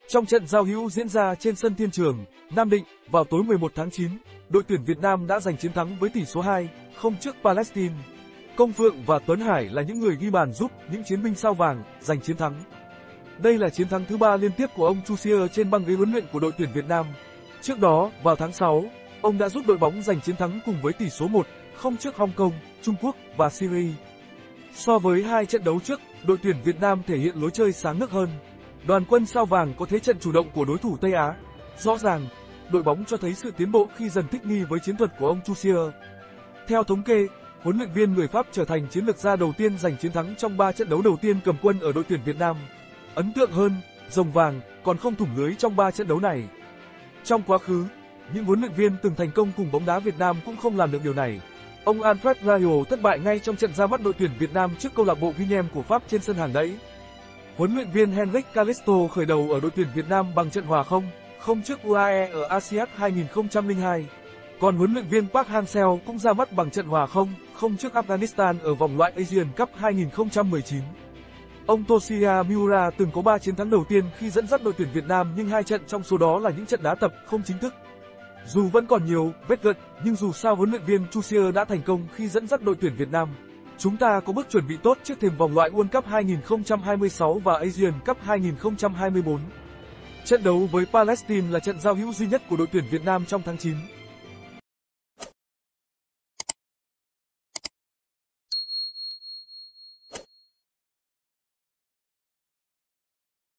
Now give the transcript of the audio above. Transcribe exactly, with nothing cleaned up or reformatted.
Trong trận giao hữu diễn ra trên sân Thiên Trường, Nam Định, vào tối mười một tháng chín, đội tuyển Việt Nam đã giành chiến thắng với tỷ số hai không trước Palestine. Công Phượng và Tuấn Hải là những người ghi bàn giúp những chiến binh sao vàng giành chiến thắng. Đây là chiến thắng thứ ba liên tiếp của ông Chu Xie trên băng ghế huấn luyện của đội tuyển Việt Nam. Trước đó, vào tháng sáu, ông đã giúp đội bóng giành chiến thắng cùng với tỷ số một không trước Hong Kong, Trung Quốc và Syria. So với hai trận đấu trước, đội tuyển Việt Nam thể hiện lối chơi sáng ngời hơn. Đoàn quân sao vàng có thế trận chủ động của đối thủ Tây Á. Rõ ràng, đội bóng cho thấy sự tiến bộ khi dần thích nghi với chiến thuật của ông Chu Xie. Theo thống kê, huấn luyện viên người Pháp trở thành chiến lược gia đầu tiên giành chiến thắng trong ba trận đấu đầu tiên cầm quân ở đội tuyển Việt Nam. Ấn tượng hơn, Rồng Vàng còn không thủng lưới trong ba trận đấu này. Trong quá khứ, những huấn luyện viên từng thành công cùng bóng đá Việt Nam cũng không làm được điều này. Ông Alfred Rayo thất bại ngay trong trận ra mắt đội tuyển Việt Nam trước câu lạc bộ Guingamp của Pháp trên sân hàng đẫy. Huấn luyện viên Henrik Calisto khởi đầu ở đội tuyển Việt Nam bằng trận hòa không không trước u a e ở ASEAN hai không không hai. Còn huấn luyện viên Park Hang-seo cũng ra mắt bằng trận hòa không không trước Afghanistan ở vòng loại Asian Cup hai không một chín. Ông Toshiya Miura từng có ba chiến thắng đầu tiên khi dẫn dắt đội tuyển Việt Nam, nhưng hai trận trong số đó là những trận đá tập không chính thức. Dù vẫn còn nhiều vết gợn, nhưng dù sao huấn luyện viên Chu Xie đã thành công khi dẫn dắt đội tuyển Việt Nam. Chúng ta có bước chuẩn bị tốt trước thềm vòng loại World Cup hai không hai sáu và Asian Cup hai không hai tư. Trận đấu với Palestine là trận giao hữu duy nhất của đội tuyển Việt Nam trong tháng chín.